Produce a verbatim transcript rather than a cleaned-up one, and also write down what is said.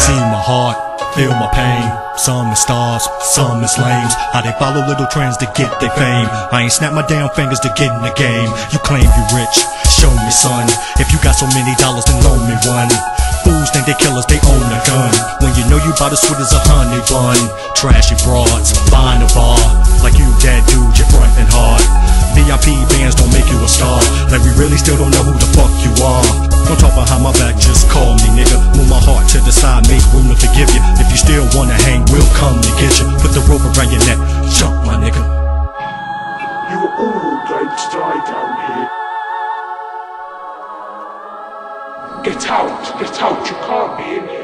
see my heart, feel my pain. Some is stars, some is lames. How they follow little trends to get their fame. I ain't snap my damn fingers to get in the game. You claim you rich, show me son. If you got so many dollars, then loan me one. Fools think they killers, they own a gun. When you know you bout as sweet as a honey bun. Trashy broads, buying a bar. Like you dead dude, you're frontin' hard. V I P bands don't make you a star. Like we really still don't know who the fuck you are. Don't talk behind my back, just call me nigga. Move my heart to the side, make room to forgive you. If you still wanna hang, we'll come to get you. Put the rope around your neck, jump my nigga. You were all going to die down here. Get out, get out, you can't be in here.